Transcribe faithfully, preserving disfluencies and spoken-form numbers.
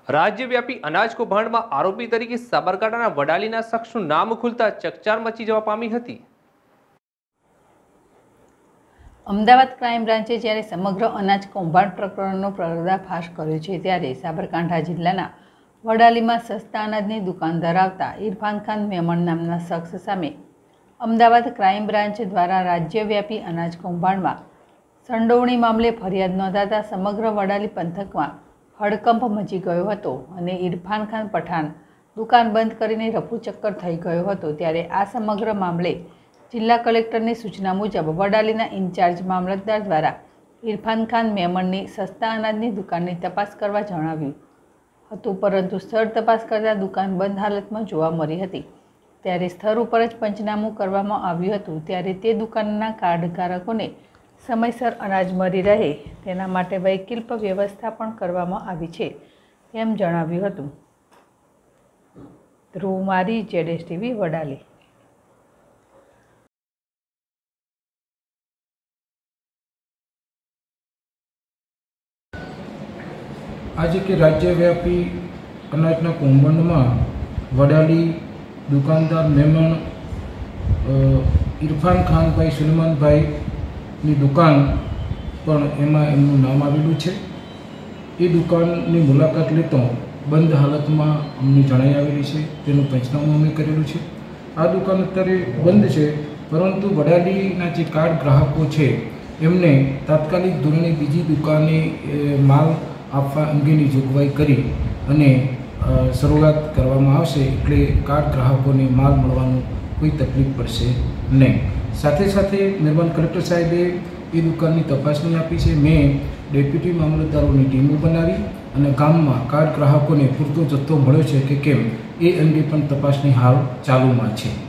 રાજ્યવ્યાપી અનાજ કૌભાંડમાં આરોપી તરીકે સાબરકાંઠાના વડાલીના શખ્સનું નામ ખુલતા ચકચાર મચી જવા પામી હતી। અમદાવાદ ક્રાઇમ બ્રાન્ચે જ્યારે સમગ્ર અનાજ કૌભાંડ પ્રકરણનો પર્દાફાશ કર્યો છે, ત્યારે સાબરકાંઠા જિલ્લાના વડાલીમાં સસ્તા અનાજની દુકાન ધરાવતા ઇરફાન ખાન મેમણ નામના શખ્સ સામે અમદાવાદ ક્રાઇમ બ્રાન્ચ દ્વારા રાજ્યવ્યાપી અનાજ કૌભાંડમાં સંડોવણી મામલે ફરિયાદ નોંધાતા સમગ્ર વડાલી પંથકમાં હડકંપ મચી ગયો હતો અને ઇરફાન ખાન પઠાણ દુકાન બંધ કરીને રફુચક્કર થઈ ગયો હતો। ત્યારે આ સમગ્ર મામલે જિલ્લા કલેક્ટરની સૂચના મુજબ વડાલીના ઇન્ચાર્જ મામલતદાર દ્વારા ઇરફાન ખાન મેમણની સસ્તા અનાજની દુકાનની તપાસ કરવા જણાવ્યું હતું, પરંતુ સ્થળ તપાસ કરતાં દુકાન બંધ હાલતમાં જોવા મળી હતી। ત્યારે સ્થળ ઉપર જ પંચનામું કરવામાં આવ્યું હતું। ત્યારે તે દુકાનના કાર્ડધારકોને સમયસર અનાજ મળી રહે તેના માટે વૈકલ્પિક વ્યવસ્થા પણ કરવામાં આવી છે તેમ જણાવ્યું હતું। ધ્રુવ મારી, ઝેડએસટીવી વડાલી। આજે કે રાજ્યવ્યાપી અનાજના કૌભાંડમાં વડાલી દુકાનદાર મેમણ ઇરફાન ખાનભાઈ સુલેમાનભાઈની દુકાન પણ એમાં એમનું નામ આવેલું છે। એ દુકાનની મુલાકાત લેતો બંધ હાલતમાં અમને જણાઈ આવેલી છે, તેનું પંચનામું અમે કરેલું છે। આ દુકાન અત્યારે બંધ છે, પરંતુ વડાલીના જે કાર્ડ ગ્રાહકો છે એમને તાત્કાલિક ધોરણે બીજી દુકાને માલ આપવા અંગેની જોગવાઈ કરી અને શરૂઆત કરવામાં આવશે, એટલે કાર્ડ ગ્રાહકોને માલ મળવાનું કોઈ તકલીફ પડશે નહીં। સાથે સાથે મહેરબાન કલેક્ટર સાહેબે એ દુકાનની તપાસણી આપી છે। મેં ડેપ્યુટી મામલતદારોની ટીમો બનાવી અને ગામમાં કાર્ડ ગ્રાહકોને પૂરતો જથ્થો મળ્યો છે કે કેમ એ અંગે પણ તપાસણી હાલ ચાલુમાં છે।